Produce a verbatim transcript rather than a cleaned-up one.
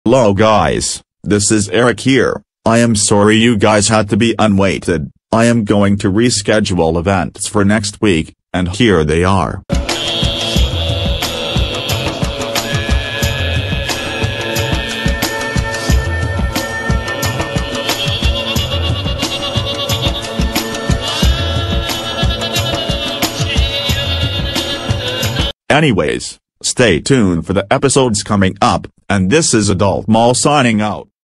Hello guys, this is Eric here. I am sorry you guys had to be unwaited. I am going to reschedule events for next week, and here they are. Anyways, stay tuned for the episodes coming up, and this is Adult Mall signing out.